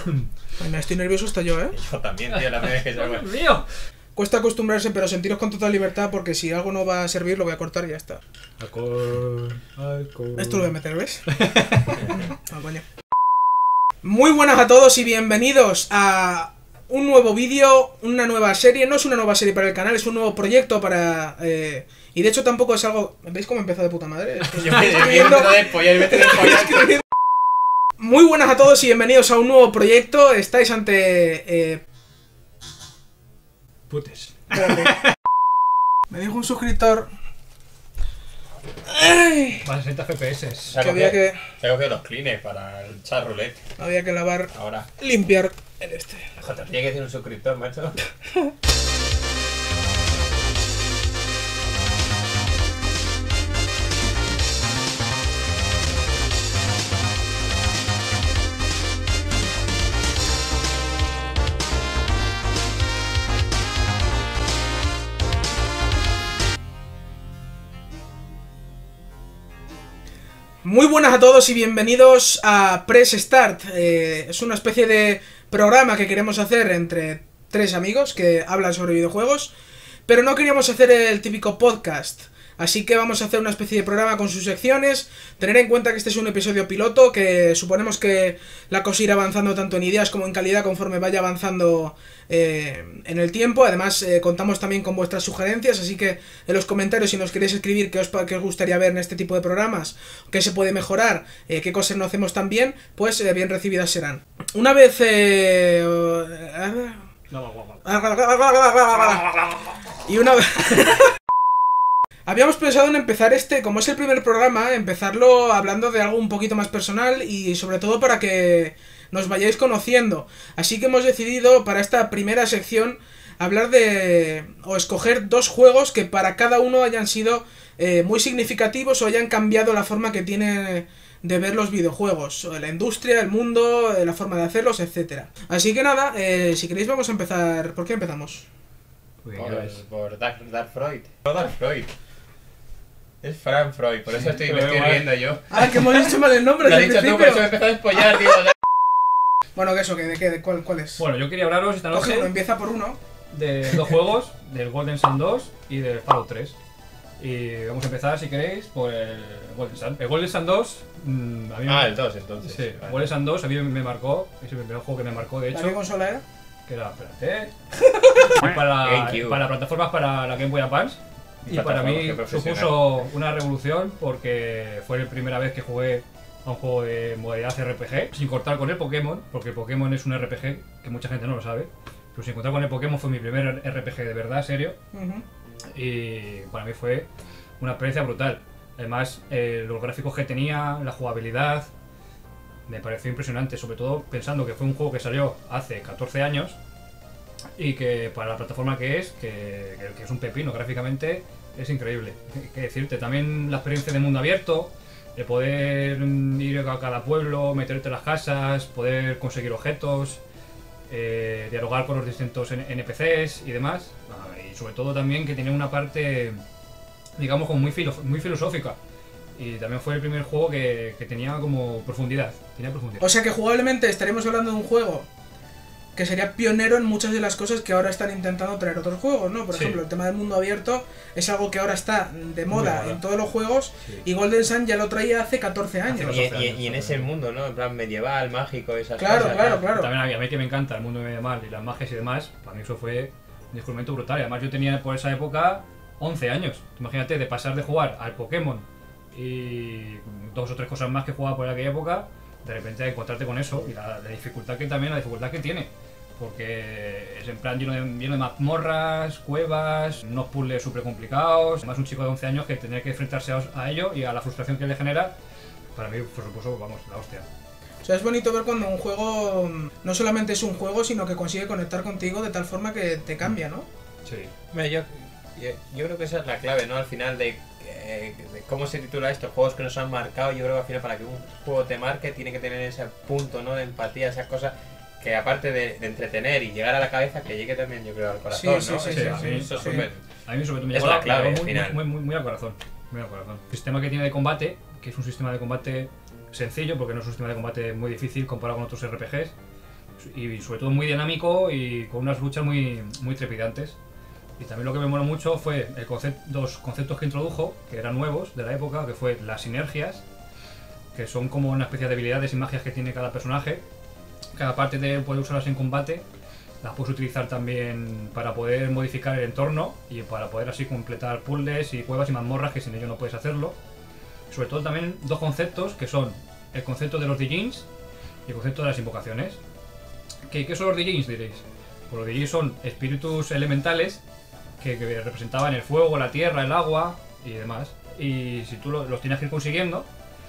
Ay, me estoy nervioso hasta yo, ¿eh? Yo también, tío, la primera vez que salgo. ¡Dios mío! Cuesta acostumbrarse, pero sentiros con total libertad porque si algo no va a servir lo voy a cortar y ya está. Alcohol. Esto lo voy a meter, ¿ves? Ah, coño. Muy buenas a todos y bienvenidos a un nuevo vídeo, una nueva serie. No es una nueva serie para el canal, es un nuevo proyecto para... Y de hecho tampoco es algo... ¿Veis cómo empezó de puta madre? Es que Yo me empiezo de pollar. Muy buenas a todos y bienvenidos a un nuevo proyecto. Estáis ante... Putes. Espérate. Me dijo un suscriptor... ¡Ay! Más 60 FPS. Que había que... Se ha cogido los cleaners para el chat roulette. Había que lavar... Ahora. Limpiar el este. Joder, tiene que decir un suscriptor, macho. Muy buenas a todos y bienvenidos a Press Start. Es una especie de programa que queremos hacer entre tres amigos que hablan sobre videojuegos, pero no queríamos hacer el típico podcast. Así que vamos a hacer una especie de programa con sus secciones. Tener en cuenta que este es un episodio piloto, que suponemos que la cosa irá avanzando tanto en ideas como en calidad conforme vaya avanzando en el tiempo. Además, contamos también con vuestras sugerencias, así que en los comentarios, si nos queréis escribir qué os gustaría ver en este tipo de programas, qué se puede mejorar, qué cosas no hacemos tan bien, pues bien recibidas serán. Una vez... Y una vez... Habíamos pensado en empezar como es el primer programa, empezarlo hablando de algo un poquito más personal y sobre todo para que nos vayáis conociendo. Así que hemos decidido para esta primera sección hablar o escoger dos juegos que para cada uno hayan sido muy significativos o hayan cambiado la forma que tiene de ver los videojuegos, la industria, el mundo, la forma de hacerlos, etcétera. Así que nada, si queréis vamos a empezar. ¿Por qué empezamos? Por Dark Freud. No Dark Freud. Es Frank Freud, por eso me estoy riendo yo. Ah, que hemos dicho mal el nombre. Lo has desde dicho el tú, por eso me he principio. empezado a espollar, tío. Bueno, ¿qué eso? ¿Cuál es? Bueno, yo quería hablaros esta Coge uno, noche empieza por uno. de dos juegos, del Golden Sun 2 y del Fallout 3. Y vamos a empezar, si queréis, por el Golden Sun. El Golden Sun 2... a mí el 2 entonces. Sí, Vale. Golden Sun 2 a mí me marcó, es el primer juego que me marcó, de ¿La hecho. qué consola era? Que era, espérate... para plataformas para la Game Boy Advance. Y para mí supuso una revolución porque fue la primera vez que jugué a un juego de modalidad RPG, sin cortar con el Pokémon, porque el Pokémon es un RPG que mucha gente no lo sabe. Pero sin contar con el Pokémon fue mi primer RPG de verdad, serio. Y para mí fue una experiencia brutal. Además, los gráficos que tenía, la jugabilidad, me pareció impresionante, sobre todo pensando que fue un juego que salió hace 14 años y que para la plataforma que es un pepino gráficamente, es increíble. ¿Qué decirte? También la experiencia de mundo abierto, de poder ir a cada pueblo, meterte en las casas, poder conseguir objetos, dialogar con los distintos NPCs y demás. Y sobre todo también que tenía una parte, digamos, como muy filosófica. Y también fue el primer juego que tenía como profundidad. O sea que jugablemente estaremos hablando de un juego que sería pionero en muchas de las cosas que ahora están intentando traer otros juegos, ¿no? Por ejemplo, el tema del mundo abierto es algo que ahora está de moda en todos los juegos, y Golden Sun ya lo traía hace 14 años. Y en ese mundo, ¿no? En plan medieval, mágico, esas Claro, cosas. claro. También a mí que me encanta el mundo medieval y las magias y demás, para mí eso fue un descubrimiento brutal. Además yo tenía por esa época 11 años. Imagínate, de pasar de jugar al Pokémon y dos o tres cosas más que jugaba por aquella época, de repente encontrarte con eso y la dificultad que tiene. Porque es en plan lleno de mazmorras, cuevas, unos puzzles súper complicados. Además un chico de 11 años que tener que enfrentarse a ello y a la frustración que le genera, para mí por supuesto, vamos, la hostia. O sea, es bonito ver cuando un juego no solamente es un juego, sino que consigue conectar contigo de tal forma que te cambia, ¿no? Sí. Yo creo que esa es la clave, ¿no? Al final de cómo se titula esto, juegos que nos han marcado. Yo creo que al final para que un juego te marque tiene que tener ese punto, ¿no? De empatía, esas cosas que aparte de entretener y llegar a la cabeza, que llegue también, yo creo, al corazón, Sí, ¿no? sí, Eso sí. súper. A mí sobre todo me Es llegó la clave, muy al corazón. Muy al corazón. El sistema que tiene de combate, que es un sistema de combate sencillo, porque no es un sistema de combate muy difícil comparado con otros RPGs, y sobre todo muy dinámico y con unas luchas muy trepidantes. Y también lo que me moló mucho fue dos conceptos que introdujo, que eran nuevos de la época, que fue las sinergias, que son como una especie de habilidades y magias que tiene cada personaje. Cada parte de poder usarlas en combate, las puedes utilizar también para poder modificar el entorno y para poder así completar puzzles y cuevas y mazmorras que sin ello no puedes hacerlo. Sobre todo también dos conceptos que son el concepto de los Dijins y el concepto de las invocaciones. ¿Qué son los Dijins, diréis? Pues los Dijins son espíritus elementales que representaban el fuego, la tierra, el agua y demás. Y si tú los tienes que ir consiguiendo,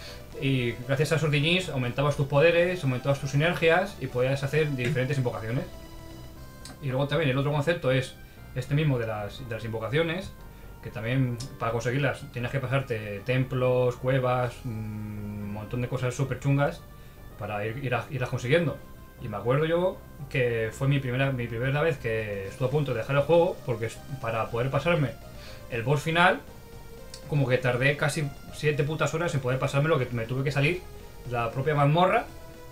y gracias a esos Dijins aumentabas tus poderes, aumentabas tus sinergias y podías hacer diferentes invocaciones. Y luego también el otro concepto es este mismo de las invocaciones, que también para conseguirlas tienes que pasarte templos, cuevas, un montón de cosas súper chungas para irlas consiguiendo. Y me acuerdo yo que fue mi primera vez que estuve a punto de dejar el juego, porque para poder pasarme el boss final, como que tardé casi 7 putas horas en poder pasarme, lo que me tuve que salir la propia mazmorra,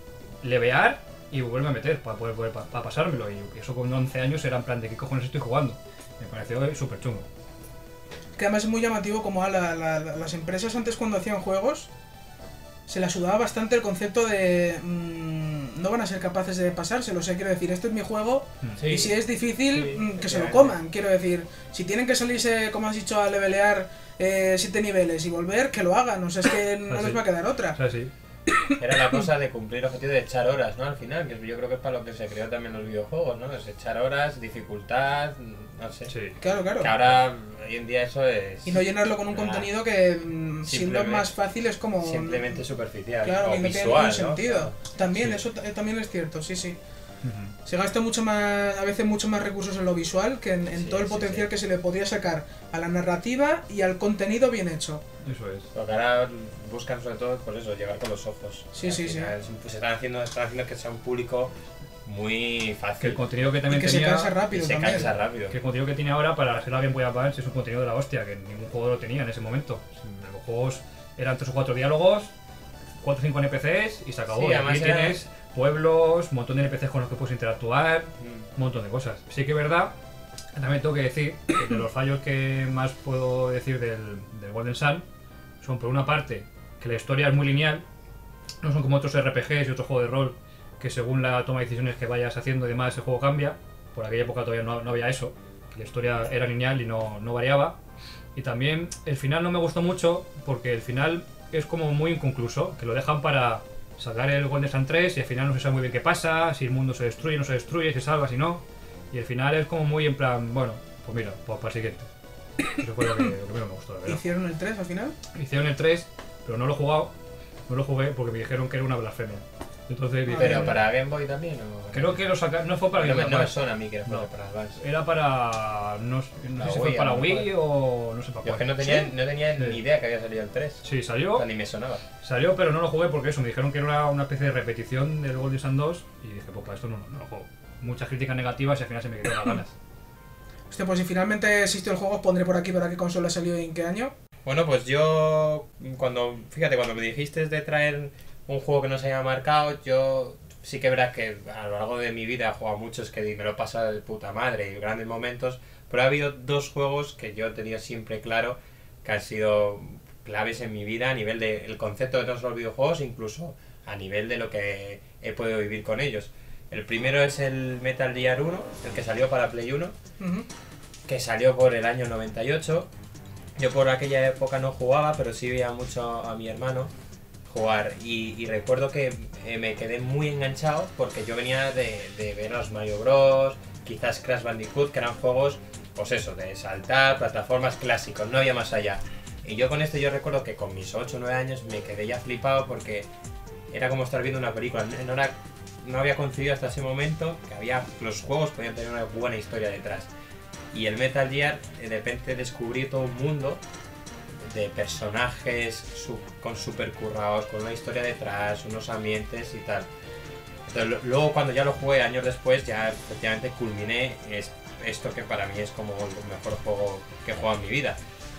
levear y volverme a meter para poder pasármelo. Y eso con 11 años era en plan de qué cojones estoy jugando. Me pareció súper chungo. Que además es muy llamativo como a las empresas antes cuando hacían juegos se les sudaba bastante el concepto de no van a ser capaces de pasárselo. O sea, quiero decir, este es mi juego y si es difícil, que se lo coman. Quiero decir, si tienen que salirse, como has dicho, a levelear 7 niveles y volver, que lo hagan. O sea, es que no les va a quedar otra. Sí. Era la cosa de cumplir el objetivo de echar horas, ¿no? Al final, que yo creo que es para lo que se creó también los videojuegos, ¿no? Es echar horas, dificultad, no sé. Sí. Claro. Que ahora, hoy en día eso es... Y no llenarlo con un contenido que, siendo más fácil, es como... Simplemente superficial, claro, o y no tiene visual, ningún sentido. Claro. También, Sí. eso también es cierto, sí. Se gasta mucho más, a veces mucho más recursos en lo visual que en todo el potencial que se le podría sacar a la narrativa y al contenido bien hecho. Eso es. Porque ahora buscan sobre todo, pues eso, llegar con los ojos. Sí. Pues están haciendo que sea un público muy fácil. Que el contenido que también Y que tenía, se cansa rápido y se también. cansa rápido. que el contenido que tiene ahora para ser la Game Boy Advance es un contenido de la hostia, que ningún juego lo tenía en ese momento. Los juegos eran 3 o 4 diálogos, 4 o 5 NPCs y se acabó. Sí, y además aquí tienes pueblos, un montón de NPCs con los que puedes interactuar, un montón de cosas. Sí que es verdad, también tengo que decir que de los fallos que más puedo decir del Golden Sun son, por una parte, que la historia es muy lineal, no son como otros RPGs y otros juegos de rol que según la toma de decisiones que vayas haciendo y demás el juego cambia. Por aquella época todavía no había eso, que la historia era lineal y no variaba. Y también el final no me gustó mucho porque el final es como muy inconcluso, que lo dejan para sacar el Golden Sun 3 y al final no se sabe muy bien qué pasa, si el mundo se destruye, no se destruye, si salva, si no. Y el final es como muy en plan, bueno, pues mira, pues para el siguiente. Eso fue lo que menos me gustó, la verdad. ¿Hicieron el 3 al final? Hicieron el 3, pero no lo he jugado, no lo jugué porque me dijeron que era una blasfemia. Entonces dije, ¿Pero para Game Boy también? ¿O? creo que lo sacaron, no fue para no, Game Boy no me Advance. suena a mí que era No. para Advance. Era para, no sé si fue Wii, para a lo Wii mejor. o no sé para Yo es que cuál. no tenía Sí. ni idea que había salido el 3. Sí, O salió, sea, ni me sonaba. pero no lo jugué porque eso, me dijeron que era una especie de repetición del Golden Sun 2 y dije, pues para esto no lo juego. Muchas críticas negativas y al final se me quedaron las ganas. Hostia, pues si finalmente existe el juego, os pondré por aquí para qué consola salió y en qué año. Bueno, pues yo, cuando me dijiste de traer un juego que nos haya marcado, yo sí que verás que a lo largo de mi vida he jugado muchos que me lo he pasado de puta madre y grandes momentos, pero ha habido 2 juegos que yo he tenido siempre claro que han sido claves en mi vida a nivel del concepto de todos los videojuegos, incluso a nivel de lo que he podido vivir con ellos. El primero es el Metal Gear 1, el que salió para Play 1, que salió por el año 98. Yo por aquella época no jugaba, pero sí veía mucho a mi hermano jugar y recuerdo que me quedé muy enganchado porque yo venía de ver los Mario Bros, quizás Crash Bandicoot, que eran juegos, pues eso, de saltar, plataformas clásicos, no había más allá. Y yo con esto yo recuerdo que con mis 8 o 9 años me quedé ya flipado porque era como estar viendo una película, no había concebido hasta ese momento que los juegos podían tener una buena historia detrás. Y el Metal Gear, de repente descubrí todo un mundo de personajes con super currados, con una historia detrás, unos ambientes y tal. Entonces, luego cuando ya lo jugué años después, ya efectivamente culminé esto que para mí es como el mejor juego que he jugado en mi vida.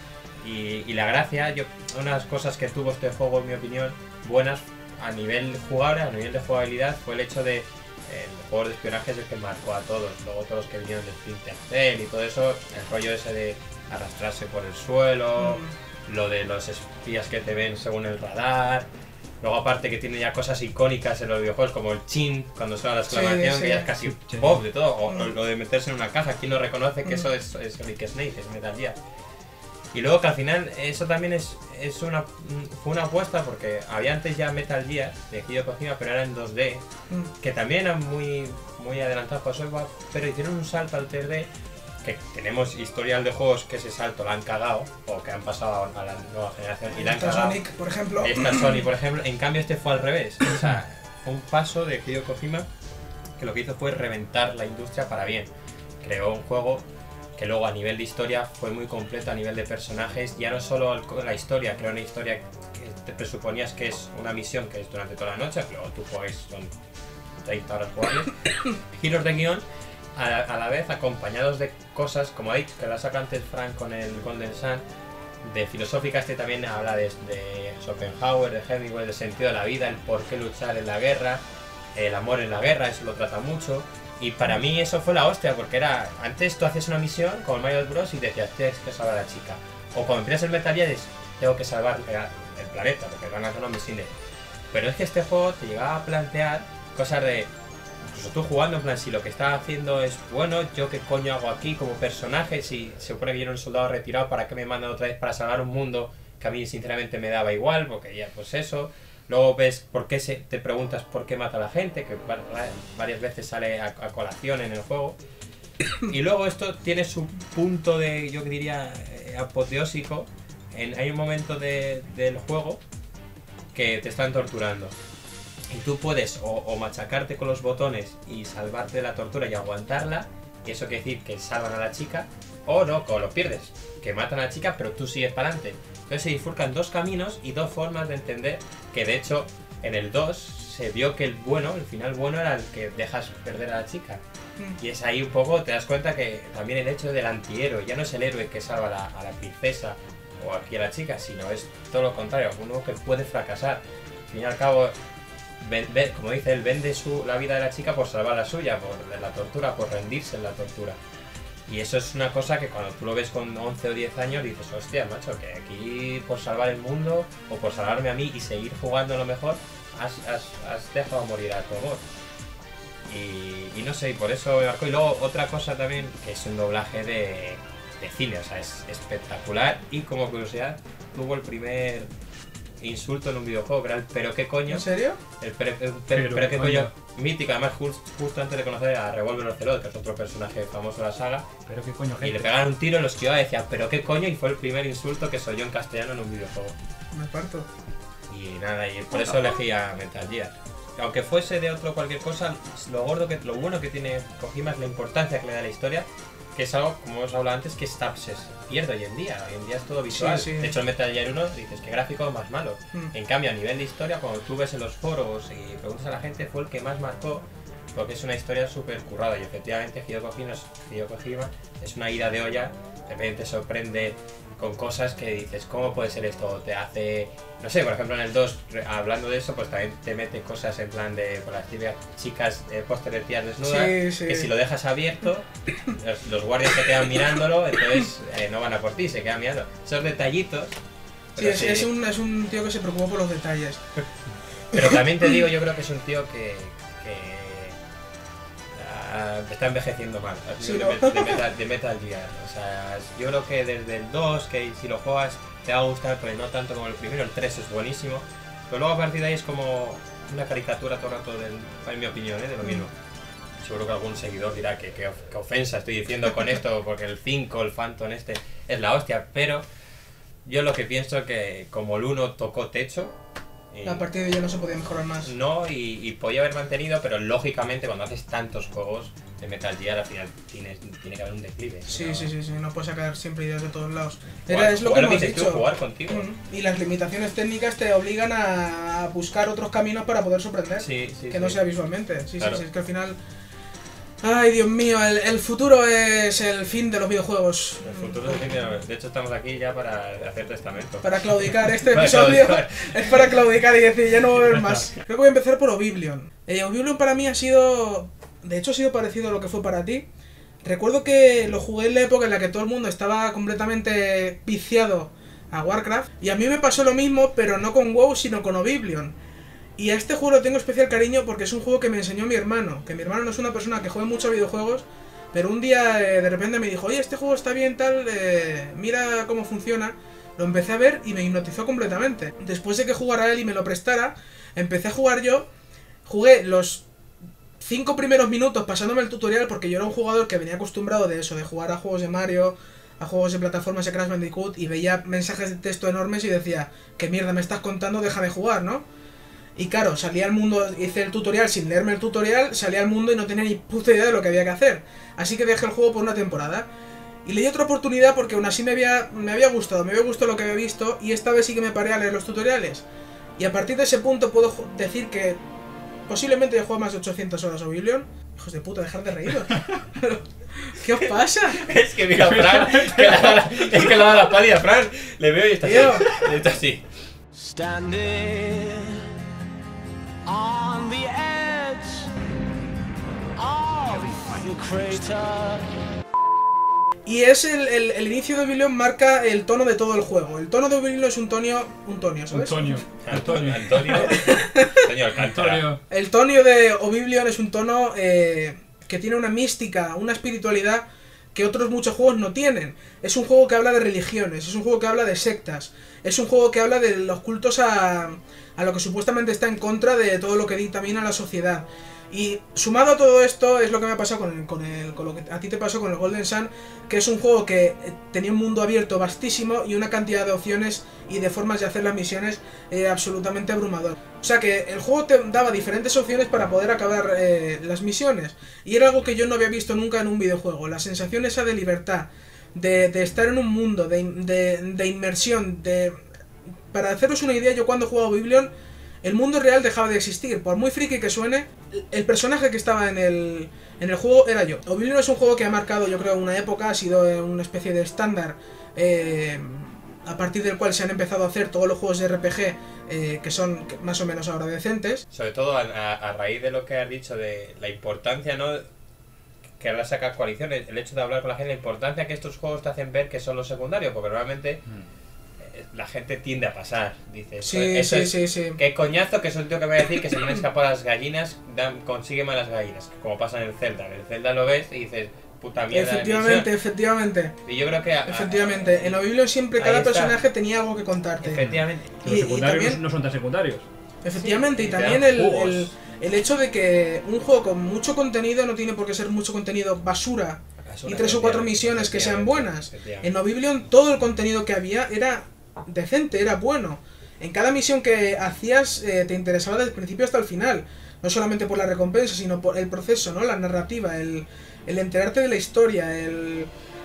Y la gracia, una de las cosas que tuvo este juego, en mi opinión, buenas a nivel jugable, a nivel de jugabilidad, fue el hecho de el juego de espionaje es el que marcó a todos. Luego todos los que vinieron de Splinter Cell y todo eso, el rollo ese de arrastrarse por el suelo, lo de los espías que te ven según el radar. Luego aparte que tiene ya cosas icónicas en los videojuegos como el chin, cuando suena la exclamación, que ya es casi pop de todo, o lo de meterse en una caja. ¿Quién no reconoce que eso es Solid Snake, es Metal Gear? Y luego que al final eso también fue una apuesta, porque había antes ya Metal Gear de Hideo Kojima, pero era en 2D, que también eran muy adelantados para software, pero hicieron un salto al 3D, que tenemos historial de juegos que ese salto lo han cagado, o que han pasado a la nueva generación y la han cagado. Sonic, por ejemplo. Está Sonic, por ejemplo. En cambio este fue al revés. O sea, fue un paso de Hideo Kojima que lo que hizo fue reventar la industria para bien. Creó un juego que luego a nivel de historia fue muy completo, a nivel de personajes. Ya no solo la historia, creó una historia que te presuponías que es una misión que es durante toda la noche, pero tú juegas, son 30 horas jugables. Giros de guión, a la vez acompañados de cosas como ahí, que la saca antes Frank con el Golden Sun, de filosóficas, que también habla de Schopenhauer, de Hemingway, del sentido de la vida, el por qué luchar en la guerra, el amor en la guerra, eso lo trata mucho. Y para mí eso fue la hostia, porque era, antes tú hacías una misión como el Mario Bros y decías, tienes que salvar a la chica. O cuando empiezas el Metal Gear, tengo que salvar el planeta, porque van a hacer unos misiles. Pero es que este juego te llegaba a plantear cosas de, incluso tú jugando, en plan, si lo que estás haciendo es bueno, yo qué coño hago aquí como personaje, si se supone que yo era un soldado retirado, ¿para qué me mandan otra vez para salvar un mundo que a mí sinceramente me daba igual? Porque ya, pues eso. Luego ves por qué te preguntas por qué mata a la gente, que varias veces sale a colación en el juego. Y luego esto tiene su punto de, yo diría, apoteósico. Hay un momento del juego que te están torturando. Y tú puedes o machacarte con los botones y salvarte de la tortura y aguantarla, y eso quiere decir que salvan a la chica, o no, o lo pierdes, que matan a la chica pero tú sigues para adelante. Entonces se bifurcan dos caminos y dos formas de entender, que de hecho en el 2 se vio que el final bueno era el que dejas perder a la chica. Y es ahí un poco, te das cuenta que también el hecho del antihéroe, ya no es el héroe que salva a la princesa o aquí a la chica, sino es todo lo contrario, uno que puede fracasar. Al fin y al cabo, como dice él, vende la vida de la chica por salvar la suya, por la tortura, por rendirse en la tortura. Y eso es una cosa que cuando tú lo ves con 11 o 10 años dices, hostia, macho, que aquí por salvar el mundo o por salvarme a mí y seguir jugando a lo mejor, has dejado morir a tu amor. Y no sé, y por eso me marcó. Y luego otra cosa también, que es un doblaje de cine, o sea, es espectacular. Y como curiosidad, tuvo el primer insulto en un videojuego, que era el pero qué coño. ¿En serio? El pero qué coño mítico, además justo antes de conocer a Revolver Ocelot, que es otro personaje famoso de la saga. Pero qué coño, gente. Y le pegaron un tiro en los que iba y decía pero qué coño, y fue el primer insulto que soy yo en castellano en un videojuego. Me parto. Y nada, y por eso elegí a Metal Gear. Aunque fuese de otro cualquier cosa, lo bueno que tiene Kojima es la importancia que le da a la historia, que es algo, como hemos hablado antes, que se pierde hoy en día. Hoy en día es todo visual. Sí. De hecho, el Metal Gear 1 dices que gráfico más malo. En cambio, a nivel de historia, cuando tú ves en los foros y preguntas a la gente, fue el que más marcó, porque es una historia súper currada. Y efectivamente, Hideo Kojima es una ida de olla. De repente te sorprende con cosas que dices, ¿cómo puede ser esto? Te hace, no sé, por ejemplo en el 2, hablando de eso, pues también te mete cosas en plan de, por las típicas chicas póster de tías desnudas, que si lo dejas abierto, los guardias se quedan mirándolo, entonces no van a por ti, se quedan mirando. Esos detallitos. Sí, es un tío que se preocupa por los detalles. Pero también te digo, yo creo que es un tío que está envejeciendo mal, sí, de Metal Gear. O sea, yo creo que desde el 2, que si lo juegas te va a gustar, pero no tanto como el primero. El 3 es buenísimo, pero luego a partir de ahí es como una caricatura todo el rato, en mi opinión, de lo mismo. Seguro que algún seguidor dirá que ofensa estoy diciendo con esto, porque el 5, el Phantom es la hostia, pero yo lo que pienso es que como el 1 tocó techo, a partir de ello no se podía mejorar más. No, y podía haber mantenido, pero lógicamente cuando haces tantos juegos de Metal Gear al final tiene que haber un declive. Sí, no puedes sacar siempre ideas de todos lados. Es lo que hemos dicho. Jugar contigo. Y las limitaciones técnicas te obligan a buscar otros caminos para poder sorprender. Sí, que no sea visualmente. Sí, claro. Sí, es que al final Ay, Dios mío, el futuro es el fin de los videojuegos. El futuro es el fin de los videojuegos. De hecho, estamos aquí ya para hacer testamento. Para claudicar. Este episodio es para claudicar y decir, ya no voy a ver más. Creo que voy a empezar por Oblivion. Oblivion para mí ha sido... De hecho, ha sido parecido a lo que fue para ti. Recuerdo que lo jugué en la época en la que todo el mundo estaba completamente viciado a Warcraft. Y a mí me pasó lo mismo, pero no con WoW, sino con Oblivion. Y a este juego le tengo especial cariño porque es un juego que me enseñó mi hermano. Que mi hermano no es una persona que juegue mucho a videojuegos, pero un día de repente me dijo, oye, este juego está bien, tal, mira cómo funciona. Lo empecé a ver y me hipnotizó completamente. Después de que jugara él y me lo prestara, empecé a jugar yo. Jugué los 5 primeros minutos pasándome el tutorial porque yo era un jugador que venía acostumbrado de eso, de jugar a juegos de Mario, a juegos de plataformas de Crash Bandicoot, y veía mensajes de texto enormes y decía, ¿qué mierda me estás contando? Déjame jugar, ¿no? Y claro, salía al mundo, hice el tutorial sin leerme el tutorial, salía al mundo y no tenía ni puta idea de lo que había que hacer. Así que dejé el juego por una temporada. Y le di otra oportunidad porque aún así me había gustado lo que había visto, y esta vez sí que me paré a leer los tutoriales. Y a partir de ese punto puedo decir que posiblemente he jugado más de 800 horas a Oblivion. Hijos de puta, dejar de reíros. ¿Qué os pasa? Es que mira, Fran, es que le da la pálida, Fran. Le veo y está así. Está así. Standing on the edge of the crater. Y es el inicio de Oblivion marca el tono de todo el juego. El tono de Oblivion es un tonio, ¿sabes? Antonio. El tono de Oblivion es un tono que tiene una mística, una espiritualidad que otros muchos juegos no tienen. Es un juego que habla de religiones, es un juego que habla de sectas, es un juego que habla de los cultos a lo que supuestamente está en contra de todo lo que dictamina la sociedad. Y sumado a todo esto es lo que me ha pasado con lo que a ti te pasó con el Golden Sun, que es un juego que tenía un mundo abierto vastísimo y una cantidad de opciones y de formas de hacer las misiones absolutamente abrumador. O sea que el juego te daba diferentes opciones para poder acabar las misiones, y era algo que yo no había visto nunca en un videojuego. La sensación esa de libertad, de estar en un mundo, de inmersión, Para haceros una idea, yo cuando jugaba Oblivion, el mundo real dejaba de existir. Por muy friki que suene, el personaje que estaba en el juego era yo. Oblivion es un juego que ha marcado, yo creo, una época, ha sido una especie de estándar a partir del cual se han empezado a hacer todos los juegos de RPG que son más o menos ahora decentes. Sobre todo a raíz de lo que has dicho de la importancia, ¿no?, que ahora saca Coaliciones, el hecho de hablar con la gente, la importancia que estos juegos te hacen ver que son los secundarios, porque realmente la gente tiende a pasar, dices. Sí. Qué coñazo, que es el tío que me va a decir que se me escapó a las gallinas, consigue malas gallinas, como pasa en el Zelda. En el Zelda lo ves y dices, puta mierda. Efectivamente. Y yo creo que... Efectivamente, en Oblivion siempre cada personaje tenía algo que contarte. Efectivamente. Los secundarios también, no son tan secundarios. Efectivamente, sí, y también el hecho de que un juego con mucho contenido no tiene por qué ser mucho contenido basura y 3 o 4 misiones que sean buenas. En Oblivion todo el contenido que había era decente, era bueno. En cada misión que hacías te interesaba desde el principio hasta el final. No solamente por la recompensa, sino por el proceso, ¿no? La narrativa, el enterarte de la historia, el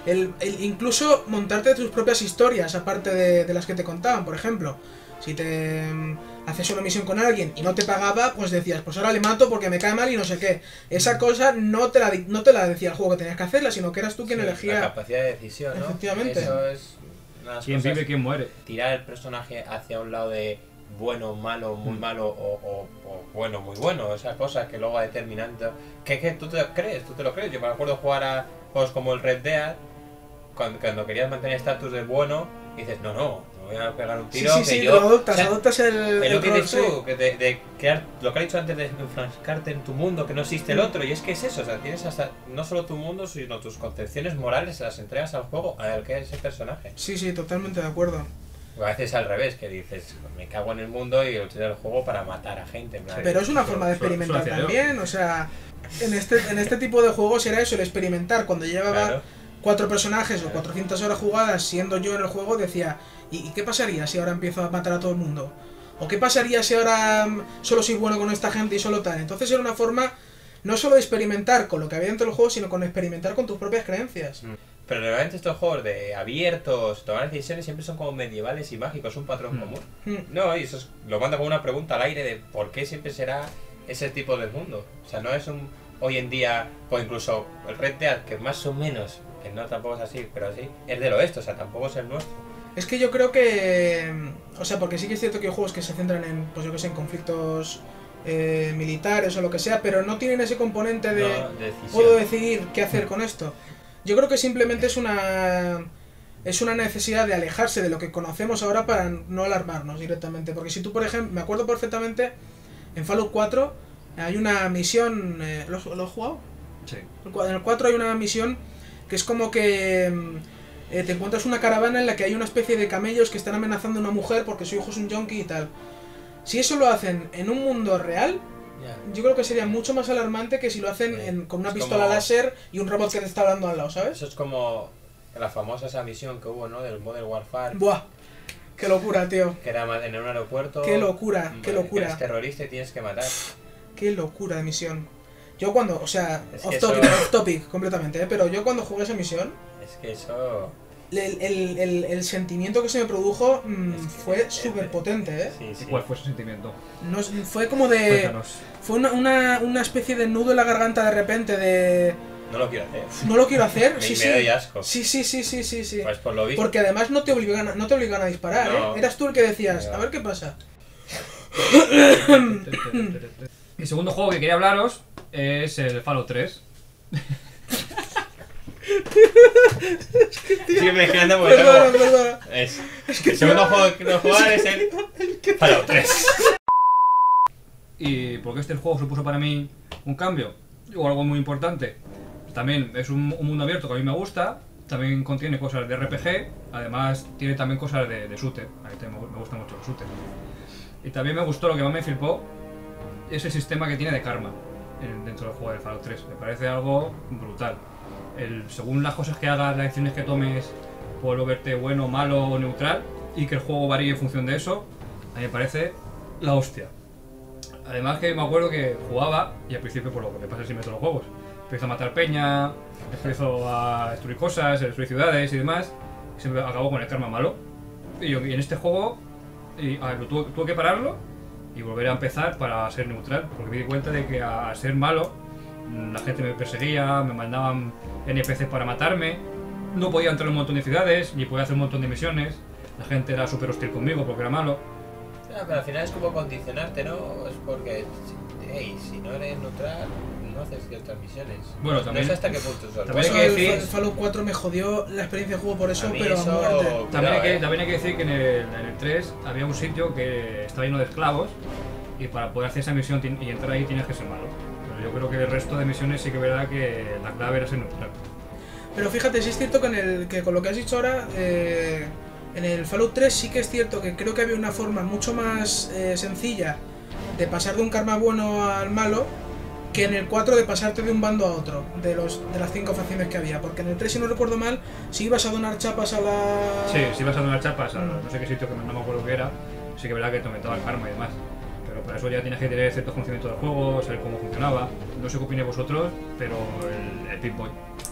incluso montarte tus propias historias, aparte de las que te contaban. Por ejemplo, si te haces una misión con alguien y no te pagaba, pues decías, pues ahora le mato porque me cae mal y no sé qué. Esa cosa no te la decía el juego que tenías que hacerla, sino que eras tú quien elegía. La capacidad de decisión, ¿no? Efectivamente. Eso es... ¿Quién vive, quién muere? Tirar el personaje hacia un lado de bueno, malo, muy malo o bueno, muy bueno. Esas cosas que luego va determinando. Que tú te lo crees, Yo me acuerdo jugar a juegos como el Red Dead, cuando querías mantener estatus de bueno, y dices, no, voy a pegar un tiro. Sí, lo adoptas el lo que dices rol, tú, de crear lo que has dicho antes de enfrascarte en tu mundo, que no existe el otro. Y es que es eso, o sea, tienes hasta no solo tu mundo, sino tus concepciones morales, las entregas al juego, al que es ese personaje. Sí, totalmente de acuerdo. A veces al revés, que dices, me cago en el mundo y utilizo el juego para matar a gente. Pero es una forma de experimentar también, o sea, en este tipo de juegos era eso, el experimentar. Cuando llevaba 4 personajes o 400 horas jugadas siendo yo en el juego, decía, ¿y qué pasaría si ahora empiezo a matar a todo el mundo? ¿O qué pasaría si ahora solo soy bueno con esta gente y solo tal? Entonces era una forma no solo de experimentar con lo que había dentro del juego, sino con experimentar con tus propias creencias. Pero realmente estos juegos de abiertos, tomar decisiones, siempre son como medievales y mágicos, un patrón común. No, y eso lo manda como una pregunta al aire de por qué siempre será ese tipo de mundo. O sea, no es un hoy en día, o incluso el Red Dead, que más o menos, que no tampoco es así, pero así, es del oeste, o sea, tampoco es el nuestro. Es que yo creo que... O sea, porque sí que es cierto que hay juegos que se centran en, pues yo que sé, en conflictos militares o lo que sea, pero no tienen ese componente de... puedo decidir qué hacer con esto. Yo creo que simplemente es una necesidad de alejarse de lo que conocemos ahora para no alarmarnos directamente. Porque si tú, por ejemplo, me acuerdo perfectamente, en Fallout 4 hay una misión... ¿Lo has jugado? Sí. En el 4 hay una misión que es como que te encuentras una caravana en la que hay una especie de camellos que están amenazando a una mujer porque su hijo es un yonki y tal. Si eso lo hacen en un mundo real, yo creo que sería mucho más alarmante que si lo hacen con una pistola láser y un robot que te está hablando al lado, ¿sabes? Eso es como la famosa esa misión que hubo, ¿no? Del Modern Warfare. ¡Buah! ¡Qué locura, tío! Que era en un aeropuerto. ¡Qué locura! ¡Qué locura! Eres terrorista y tienes que matar. ¡Qué locura de misión! Yo cuando, o sea, off topic completamente, pero yo cuando jugué esa misión... Es que eso... El sentimiento que se me produjo fue súper potente, ¿eh? Sí. ¿Cuál fue ese sentimiento? No, fue como de... Cuéntanos. Fue una especie de nudo en la garganta de repente de... No lo quiero hacer. No lo quiero hacer, sí. Me doy asco. Sí. Pues por lo visto. Porque además no te obligan a disparar, no. ¿eh? Eras tú el que decías, a ver qué pasa. El segundo juego que quería hablaros es el Fallout 3. Sigue mezclando porque Perdona. Es que el segundo juego que no jugar es el Fallout 3. ¿Y por qué este juego supuso para mí un cambio? O algo muy importante. También es un mundo abierto que a mí me gusta. También contiene cosas de RPG. Además tiene también cosas de shooter. A mí me gusta mucho el shooter. Y también me gustó, lo que más me flipó, ese sistema que tiene de karma dentro del juego de Fallout 3. Me parece algo brutal. Según las cosas que hagas, las acciones que tomes, puedo verte bueno, malo o neutral, y que el juego varíe en función de eso, a mí me parece la hostia. Además que me acuerdo que jugaba, y al principio por lo que me pasa siempre en todos los juegos, empiezo a matar peña, empiezo a destruir cosas, a destruir ciudades y demás, y siempre acabo con el karma malo. Y en este juego tuve que pararlo y volver a empezar para ser neutral, porque me di cuenta de que al ser malo, la gente me perseguía, me mandaban NPCs para matarme, no podía entrar en un montón de ciudades, ni podía hacer un montón de misiones, la gente era súper hostil conmigo porque era malo. Pero al final es como condicionarte, ¿no? Es porque, hey, si no eres neutral, no haces ciertas misiones. Bueno, también, no sé hasta qué punto son. También hay que decir, el Fallout 4 me jodió la experiencia de juego por eso, pero eso, a muerte. También hay que decir que en el 3 había un sitio que estaba lleno de esclavos, y para poder hacer esa misión y entrar ahí tienes que ser malo. Yo creo que el resto de misiones sí que es verdad que la clave era ser neutral. Pero fíjate, sí es cierto que con lo que has dicho ahora, en el Fallout 3 sí que es cierto que creo que había una forma mucho más sencilla de pasar de un karma bueno al malo, que en el 4 de pasarte de un bando a otro, de las 5 facciones que había. Porque en el 3, si no recuerdo mal, si ibas a donar chapas a la... Sí, si ibas a donar chapas a no sé qué sitio, que no me acuerdo qué era, sí que es verdad que te aumentaba el karma y demás. Pero para eso ya tienes que tener cierto conocimiento del juego, saber cómo funcionaba. No sé qué opinéis vosotros, pero el Pip-Boy.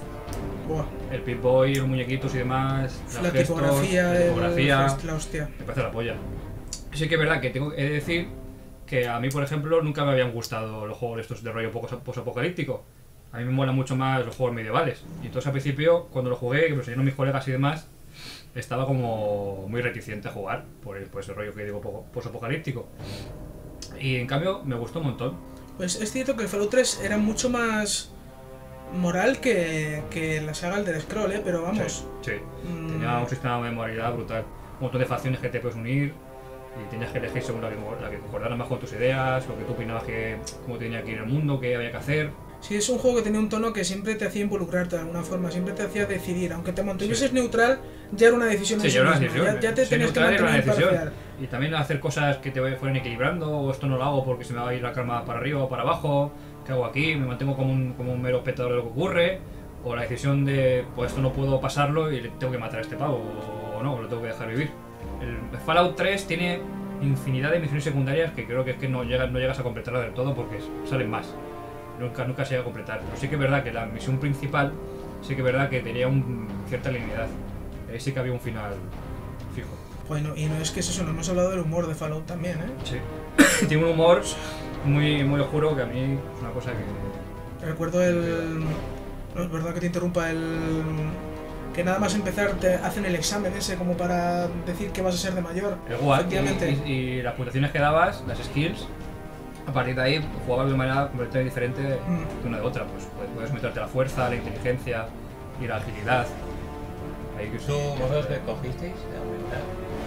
El Pip-Boy, los muñequitos y demás, la tipografía, la hostia. Me parece la polla. Sí que es verdad que tengo que decir que a mí, por ejemplo, nunca me habían gustado los juegos estos de rollo post-apocalíptico. A mí me molan mucho más los juegos medievales. Y entonces al principio, cuando lo jugué, que me enseñaron mis colegas y demás, estaba como muy reticente a jugar por ese rollo que digo post-apocalíptico. Y en cambio me gustó un montón. Pues es cierto que el Fallout 3 era mucho más moral que la saga del Scroll, pero vamos. Sí. Tenía un sistema de moralidad brutal. Un montón de facciones que te puedes unir y tenías que elegir según la que concordara más con tus ideas, lo que tú opinabas cómo tenía que ir el mundo, qué había que hacer. Sí, es un juego que tenía un tono que siempre te hacía involucrarte de alguna forma, siempre te hacía decidir. Aunque te mantuvieses neutral, ya era una decisión. Sí, ya era una decisión. Ya te tenías que mantener imparcial. Y también hacer cosas que te fueran equilibrando, o esto no lo hago porque se me va a ir la karma para arriba o para abajo. ¿Qué hago aquí? Me mantengo como un mero espectador de lo que ocurre. O la decisión de, pues esto no puedo pasarlo y tengo que matar a este pavo, o no, lo tengo que dejar vivir. El Fallout 3 tiene infinidad de misiones secundarias que creo que es que no llegas a completarla del todo porque salen más. Nunca se llega a completar. Pero sí que es verdad que la misión principal, sí que es verdad que tenía cierta linealidad. Ahí sí que había un final fijo. Bueno, y no es que eso, no hemos hablado del humor de Fallout también, ¿eh? Sí. Tiene un humor muy, muy oscuro que a mí es una cosa que Recuerdo el... No, es verdad que te interrumpa, el... Que nada más empezar te hacen el examen ese como para decir que vas a ser de mayor. Efectivamente. Y las puntuaciones que dabas, las skills, a partir de ahí jugabas de manera completamente diferente de una de otra. Pues puedes meterte la fuerza, la inteligencia y la agilidad. Ahí que ¿Vosotros qué cogisteis de aumentar?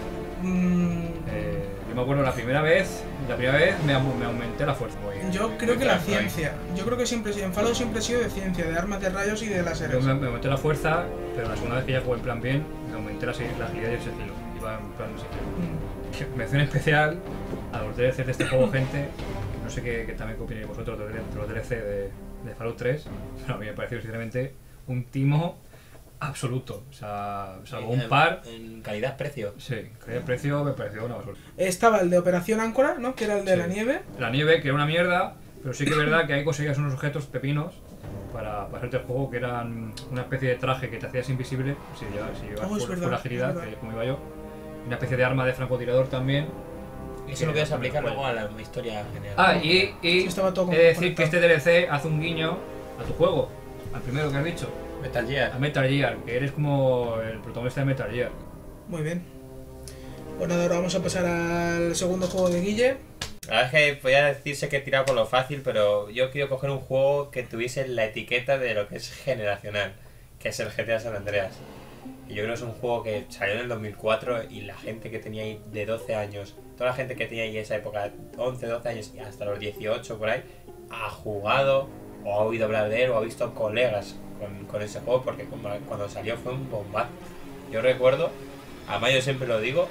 Yo me acuerdo la primera vez me aumenté la fuerza. Yo creo que la ciencia. Yo creo que siempre, en Fallout siempre he sido de ciencia, de armas de rayos y de láseres. Yo me aumenté la fuerza, pero la segunda vez que ya jugué en plan bien, me aumenté la agilidad y el sigilo. Iba en plan sigilo. Mención especial a los DLC de este juego, gente. No sé qué también opináis vosotros de los DLC de Fallout 3. Pero a mí me pareció sinceramente un timo absoluto. O sea, salvo un par. En calidad-precio. Sí, calidad-precio me pareció una basura. Estaba el de Operación Áncora, ¿no? Que era el de la nieve. La nieve, que era una mierda, pero sí que es verdad que ahí conseguías unos objetos pepinos para hacerte el juego, que eran una especie de traje que te hacías invisible si llevas por la agilidad, que como iba yo. Una especie de arma de francotirador también. Y eso lo puedes aplicar luego a la historia general. Y he de decir que este DLC hace un guiño a tu juego, al primero que has dicho. Metal Gear. A Metal Gear, que eres como el protagonista de Metal Gear. Muy bien. Bueno, ahora vamos a pasar al segundo juego de Guille. La verdad es que podría decirse que he tirado por lo fácil, pero yo quiero coger un juego que tuviese la etiqueta de lo que es generacional, que es el GTA San Andreas. Y yo creo que es un juego que salió en el 2004 y la gente que tenía ahí de 12 años, toda la gente que tenía ahí esa época, 11, 12 años y hasta los 18 por ahí, ha jugado o ha oído hablar de él o ha visto colegas con ese juego, porque cuando salió fue un bombazo. Yo recuerdo, además yo siempre lo digo,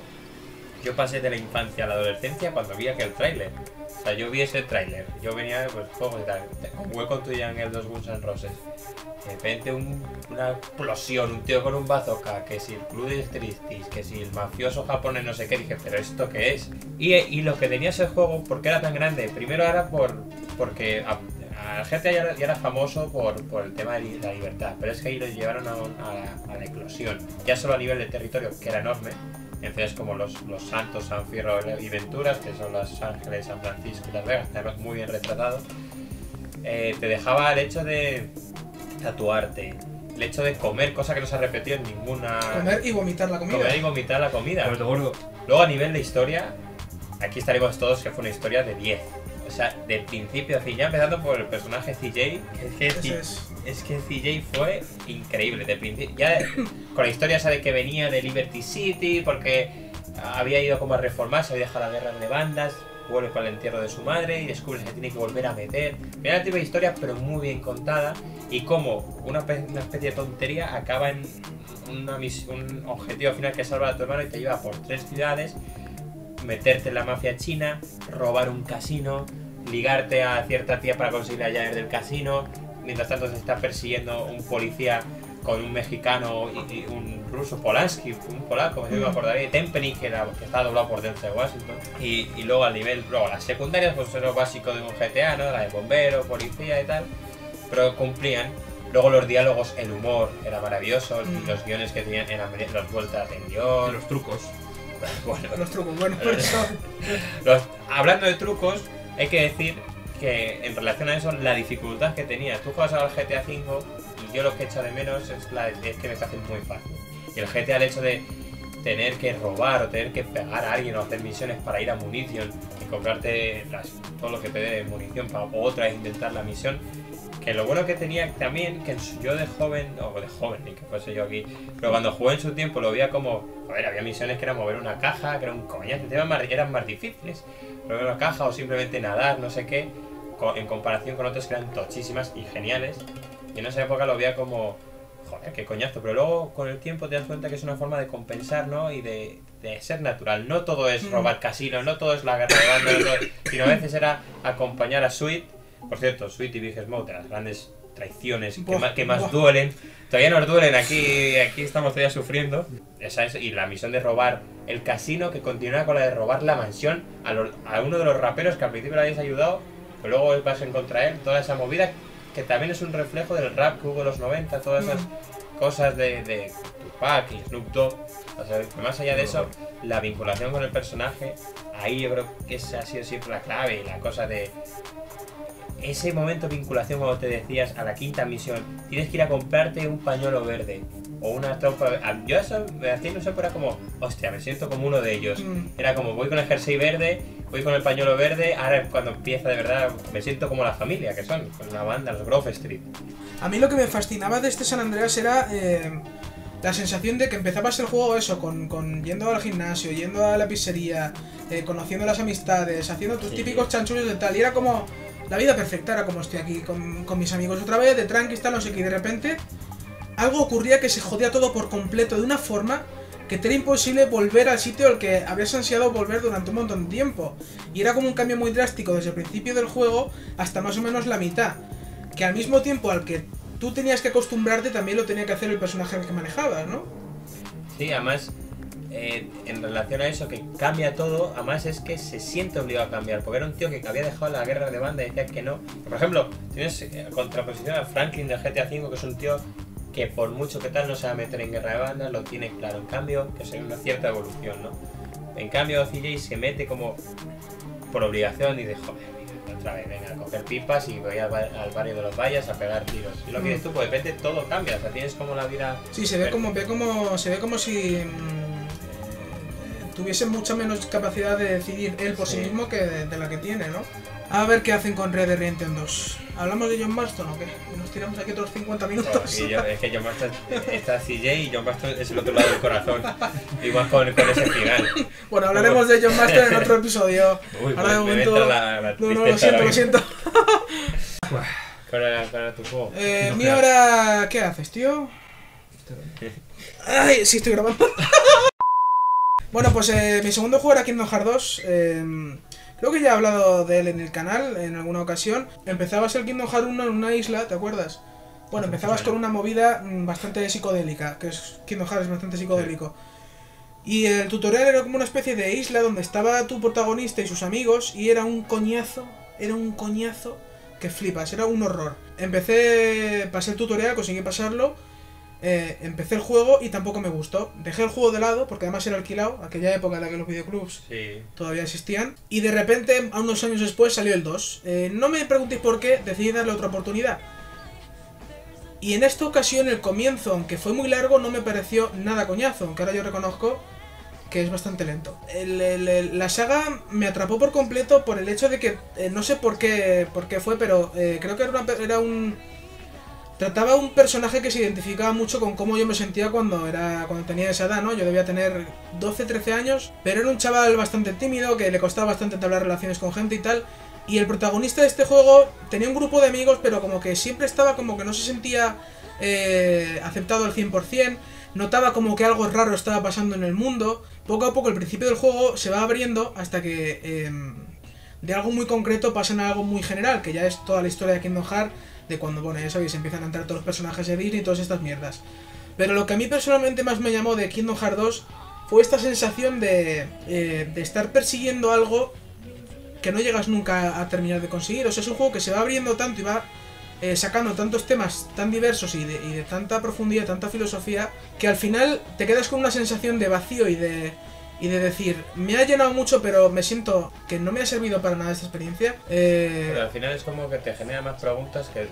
yo pasé de la infancia a la adolescencia cuando vi aquel tráiler. O sea, yo vi ese tráiler, yo venía pues juegos y tal, jugué con tu Jungle 2 Guns N' Roses. De repente una explosión, un tío con un bazooka, que si el club de Tristis, que si el mafioso japonés no sé qué, dije, pero ¿esto qué es? Y lo que tenía ese juego, ¿por qué era tan grande? Primero era porque el GTA ya era famoso por el tema de la libertad, pero es que ahí lo llevaron a la eclosión, ya solo a nivel de territorio, que era enorme, en ciudades como los Santos, San Fierro y Venturas, que son Los Ángeles, San Francisco y Las Vegas, además muy bien retratado. Te dejaba el hecho de tatuarte, el hecho de comer, cosa que no se ha repetido en ninguna... Comer y vomitar la comida. Comer y vomitar la comida. Gordo. Luego a nivel de historia, aquí estaremos todos que fue una historia de 10. O sea, del principio a fin, ya empezando por el personaje CJ, es que CJ fue increíble. De principio, ya con la historia sabe que venía de Liberty City, porque había ido como a reformarse, había dejado la guerra de bandas, vuelve para el entierro de su madre y descubre que se tiene que volver a meter. Mira el tipo de historia, pero muy bien contada, y como una especie de tontería acaba en un objetivo final que es salvar a tu hermano y te lleva por 3 ciudades, meterte en la mafia china, robar un casino, ligarte a cierta tía para conseguir las llaves del casino. Mientras tanto se está persiguiendo un policía con un mexicano y un ruso, Polanski, un polaco, me acordaré, Tempenny, que está doblado por Denzel Washington. Y luego luego las secundarias, pues es lo básico de un GTA, ¿no? La de bombero, policía y tal, pero cumplían. Luego los diálogos, el humor era maravilloso, y los guiones que tenían eran las vueltas de guión. Y los trucos. Bueno, los trucos, bueno, por eso. Hablando de trucos, hay que decir que en relación a eso, la dificultad que tenía. Tú juegas al GTA V y yo lo que echo de menos es que me parece muy fácil. Y el GTA, el hecho de tener que robar o tener que pegar a alguien o hacer misiones para ir a munición y comprarte todo lo que te dé munición para otra vez intentar la misión. Que lo bueno que tenía también, que yo de joven, ni que fuese yo aquí, pero cuando jugué en su tiempo lo veía como, había misiones que era mover una caja, que era un coñazo, eran más difíciles, mover una caja o simplemente nadar, no sé qué, en comparación con otras que eran tochísimas y geniales, y en esa época lo veía como, joder, qué coñazo, pero luego con el tiempo te das cuenta que es una forma de compensar, ¿no? Y de ser natural. No todo es robar casinos, no todo es la guerra de bandas, sino a veces era acompañar a Sweet. Por cierto, Sweet y Big Smoke, de las grandes traiciones que más duelen. Todavía nos duelen, aquí estamos todavía sufriendo. Y la misión de robar el casino, que continúa con la de robar la mansión a uno de los raperos que al principio le habéis ayudado, pero luego vas en contra él. Toda esa movida que también es un reflejo del rap que hubo en los 90, todas esas cosas de Tupac y Snoop Dogg. O sea, más allá de eso, la vinculación con el personaje, ahí yo creo que esa ha sido siempre la clave y la cosa de ese momento de vinculación cuando te decías a la quinta misión, tienes que ir a comprarte un pañuelo verde o una tropa. Yo eso me hacía ilusión, pero era como, hostia, me siento como uno de ellos. Era como, voy con el jersey verde, voy con el pañuelo verde, ahora cuando empieza de verdad me siento como la familia que son, con una banda, los Grove Street. A mí lo que me fascinaba de este San Andreas era la sensación de que empezabas el juego eso, con yendo al gimnasio, yendo a la pizzería, conociendo las amistades, haciendo tus típicos chanchullos de tal, y era como la vida perfecta, era como estoy aquí con mis amigos otra vez, de tranqui, tal, no sé qué, y de repente algo ocurría que se jodía todo por completo de una forma que te era imposible volver al sitio al que habías ansiado volver durante un montón de tiempo. Y era como un cambio muy drástico desde el principio del juego hasta más o menos la mitad, que al mismo tiempo al que tú tenías que acostumbrarte también lo tenía que hacer el personaje que manejabas, ¿no? Sí, además, en relación a eso, que cambia todo, además es que se siente obligado a cambiar, porque era un tío que había dejado la guerra de banda y decía que no. Por ejemplo, tienes contraposición a Franklin del GTA V, que es un tío que por mucho que tal no se va a meter en guerra de bandas, lo tiene claro. En cambio, que es una cierta evolución, ¿no? En cambio, CJ se mete como por obligación y dice, joder, otra vez, venga, a coger pipas y voy al barrio de los valles a pegar tiros. Y lo que dices tú, pues de repente todo cambia, o sea, tienes como la vida... Sí, se ve como si tuviese mucha menos capacidad de decidir él por sí mismo que de la que tiene, ¿no? A ver qué hacen con Red Dead Redemption 2. ¿Hablamos de John Marston o qué? Nos tiramos aquí otros 50 minutos. Es que John Marston está CJ y John Marston es el otro lado del corazón. Igual con ese final. Bueno, hablaremos de John Marston en otro episodio. Uy, ahora de momento... No, lo siento. ¿Cuál era tu juego? Mi hora... ¿Qué haces, tío? Ay, sí, estoy grabando. Bueno, pues mi segundo juego era Kingdom Hearts 2. Creo que ya he hablado de él en el canal en alguna ocasión. Empezabas el Kingdom Hearts 1 en una isla, ¿te acuerdas? Bueno, empezabas con una movida bastante psicodélica, que es Kingdom Hearts es bastante psicodélico. Y el tutorial era como una especie de isla donde estaba tu protagonista y sus amigos, y era un coñazo que flipas, era un horror. Pasé el tutorial, conseguí pasarlo. Empecé el juego y tampoco me gustó. Dejé el juego de lado porque además era alquilado, aquella época en la que los videoclubs todavía existían. Y de repente, a unos años después, salió el 2. No me preguntéis por qué, decidí darle otra oportunidad. Y en esta ocasión el comienzo, aunque fue muy largo, no me pareció nada coñazo, aunque ahora yo reconozco que es bastante lento. La saga me atrapó por completo por el hecho de que, no sé por qué fue, pero creo que trataba un personaje que se identificaba mucho con cómo yo me sentía cuando tenía esa edad, ¿no? Yo debía tener 12, 13 años, pero era un chaval bastante tímido, que le costaba bastante entablar relaciones con gente y tal. Y el protagonista de este juego tenía un grupo de amigos, pero como que siempre estaba como que no se sentía aceptado al 100%, notaba como que algo raro estaba pasando en el mundo. Poco a poco el principio del juego se va abriendo hasta que de algo muy concreto pasan a algo muy general, que ya es toda la historia de Kingdom Hearts, de cuando, bueno, ya sabéis, empiezan a entrar todos los personajes de Disney y todas estas mierdas. Pero lo que a mí personalmente más me llamó de Kingdom Hearts 2 fue esta sensación de estar persiguiendo algo que no llegas nunca a terminar de conseguir. O sea, es un juego que se va abriendo tanto y va sacando tantos temas tan diversos y de tanta profundidad, tanta filosofía, que al final te quedas con una sensación de vacío y de decir, me ha llenado mucho, pero me siento que no me ha servido para nada esta experiencia. Pero al final es como que te genera más preguntas que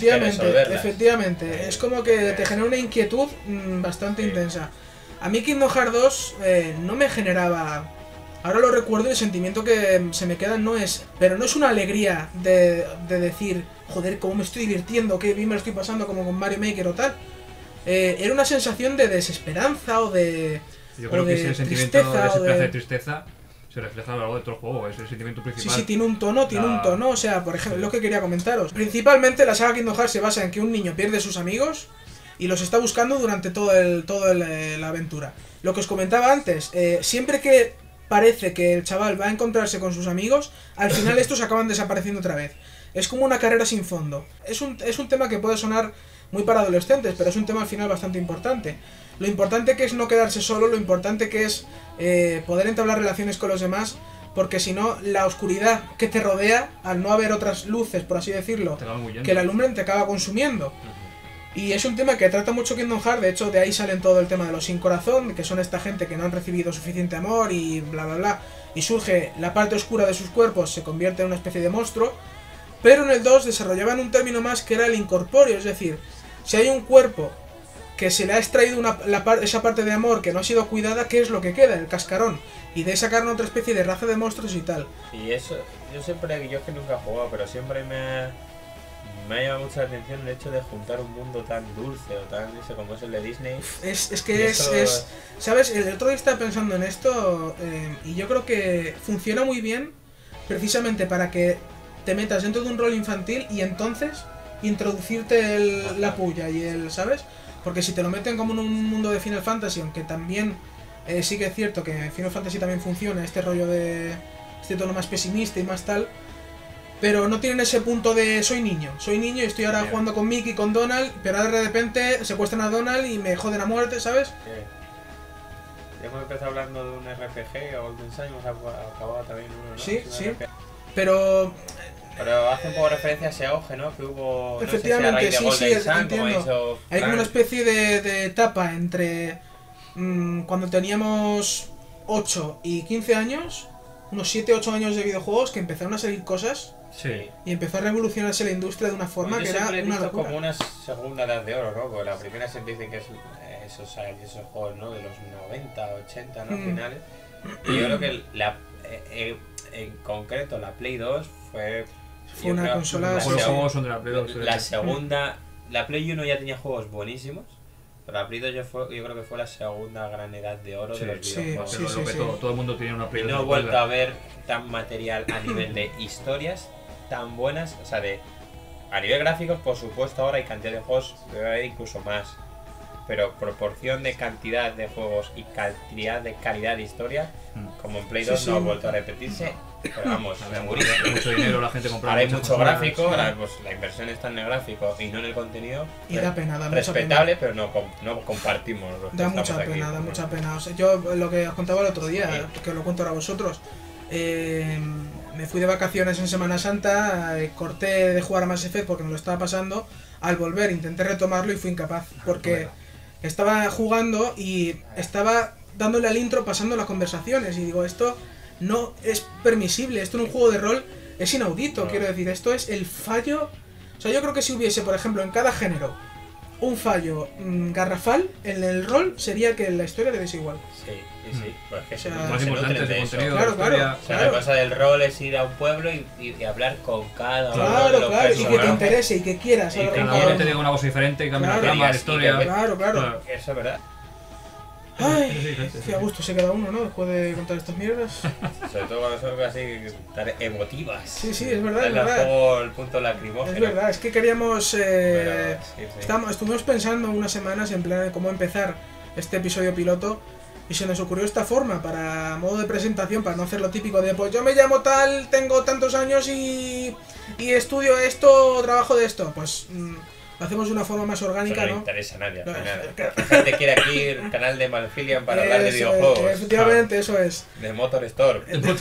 efectivamente. Es como que te genera una inquietud bastante intensa. A mí Kingdom Hearts 2 no me generaba... Ahora lo recuerdo y el sentimiento que se me queda pero no es una alegría de decir, joder, cómo me estoy divirtiendo, qué bien me lo estoy pasando como con Mario Maker o tal. Era una sensación de desesperanza o de... Yo creo que ese sentimiento de tristeza se refleja a lo largo de todo el juego, es el sentimiento principal. Sí, tiene un tono, o sea, por ejemplo, lo que quería comentaros. Principalmente la saga Kingdom Hearts se basa en que un niño pierde a sus amigos y los está buscando durante toda la aventura. Lo que os comentaba antes, siempre que parece que el chaval va a encontrarse con sus amigos, al final estos acaban desapareciendo otra vez. Es como una carrera sin fondo. Es un tema que puede sonar muy para adolescentes, pero es un tema al final bastante importante. Lo importante que es no quedarse solo, lo importante que es poder entablar relaciones con los demás, porque si no, la oscuridad que te rodea, al no haber otras luces, por así decirlo, que la alumbren, te acaba consumiendo. Y es un tema que trata mucho Kingdom Hearts, de hecho de ahí salen todo el tema de los sin corazón, que son esta gente que no han recibido suficiente amor y bla bla bla, y surge la parte oscura de sus cuerpos, se convierte en una especie de monstruo. Pero en el 2 desarrollaban un término más que era el incorpóreo, es decir, si hay un cuerpo que se le ha extraído esa parte de amor que no ha sido cuidada, ¿qué es lo que queda? El cascarón. Y de ahí sacaron otra especie de raza de monstruos y tal. Y eso, yo es que nunca he jugado, pero siempre me ha llamado mucho la atención el hecho de juntar un mundo tan dulce o tan ese como es el de Disney. ¿Sabes? El otro día estaba pensando en esto y yo creo que funciona muy bien precisamente para que te metas dentro de un rol infantil y entonces introducirte la puya y ¿sabes? Porque si te lo meten como en un mundo de Final Fantasy, aunque también sí que es cierto que en Final Fantasy también funciona este rollo de este tono más pesimista y más tal, pero no tienen ese punto de soy niño y estoy ahora jugando con Mickey, con Donald, pero ahora de repente secuestran a Donald y me joden a muerte, ¿sabes? Ya hemos empezado hablando de un RPG, o Golden Sun, hemos acabado también uno, ¿no? Sí, pero hace un poco referencia a ese auge, ¿no? Que hubo. Efectivamente, no sé si a raíz de Golden Sun, entiendo. Hay como una especie de etapa entre cuando teníamos 8 y 15 años, unos 7-8 años de videojuegos, que empezaron a salir cosas. Sí. Y empezó a revolucionarse la industria de una forma que era una locura. Como una segunda edad de oro, ¿no? Porque la primera se dice que es esos juegos, ¿no? De los 90, 80, ¿no? Finales. Y yo creo que en concreto la Play 2 fue una consola. Los juegos son de la Play 2. La segunda, la Play 1 ya tenía juegos buenísimos, pero la Play 2 yo creo que fue la segunda gran edad de oro de los videojuegos. Todo el mundo tenía una Play 2. No he vuelto a ver tan material a nivel de historias tan buenas, o sea, a nivel gráficos, por supuesto, ahora hay cantidad de juegos, debe haber incluso más, pero proporción de cantidad de juegos y cantidad de calidad de historia, como en Play 2 no ha vuelto a repetirse. Pero vamos, mucho dinero, la gente compra. Ahora hay mucho gráfico, ahora pues la inversión está en el gráfico y no en el contenido. Y da pena, da respetable, mucha pena. Pero no compartimos. Da mucha pena, da mucha pena. O sea, yo lo que os contaba el otro día, que os lo cuento ahora a vosotros, me fui de vacaciones en Semana Santa, corté de jugar a Mass Effect porque me lo estaba pasando. Al volver intenté retomarlo y fui incapaz, porque estaba jugando y estaba dándole al intro, pasando las conversaciones, y digo, esto no es permisible, esto en un juego de rol es inaudito, quiero decir, esto es el fallo. O sea, yo creo que si hubiese, por ejemplo, en cada género un fallo garrafal en el rol, sería que la historia le diese igual. Sí, pues que sea, más importante es el contenido. Claro. O sea, la cosa del rol es ir a un pueblo y hablar con cada uno de los personajes. Y que te interese y que quieras. Y que cada uno te diga una cosa diferente y cambie la trama, la historia. Claro. Eso es verdad. Ay, qué a gusto se queda uno, ¿no? Después de contar estas mierdas. Sobre todo cuando son así tan emotivas. Sí, es verdad, es verdad. El punto lacrimógeno. Es verdad, es que queríamos... Estuvimos pensando unas semanas en plan de cómo empezar este episodio piloto y se nos ocurrió esta forma para modo de presentación, para no hacer lo típico de pues yo me llamo tal, tengo tantos años y estudio esto, trabajo de esto. Pues... lo hacemos de una forma más orgánica, ¿no? No interesa a nadie, La gente quiere aquí el canal de Malfilian para hablar de videojuegos. Efectivamente, eso es. De Motor Store.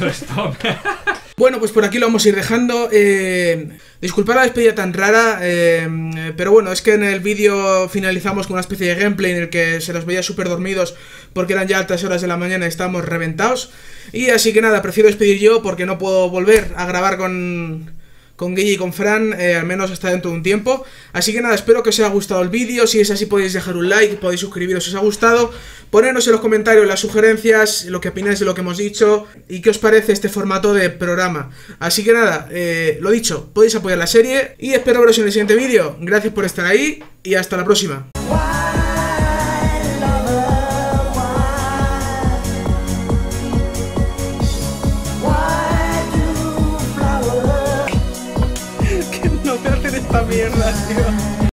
Bueno, pues por aquí lo vamos a ir dejando. Disculpad la despedida tan rara, pero bueno, es que en el vídeo finalizamos con una especie de gameplay en el que se los veía súper dormidos porque eran ya altas horas de la mañana y estábamos reventados. Y así que nada, prefiero despedir yo porque no puedo volver a grabar con Guille y con Fran, al menos hasta dentro de un tiempo. Así que nada, espero que os haya gustado el vídeo. Si es así, podéis dejar un like, podéis suscribiros si os ha gustado, ponernos en los comentarios las sugerencias, lo que opináis de lo que hemos dicho y qué os parece este formato de programa. Así que nada, lo dicho, podéis apoyar la serie y espero veros en el siguiente vídeo. Gracias por estar ahí y hasta la próxima. Esta mierda, tío.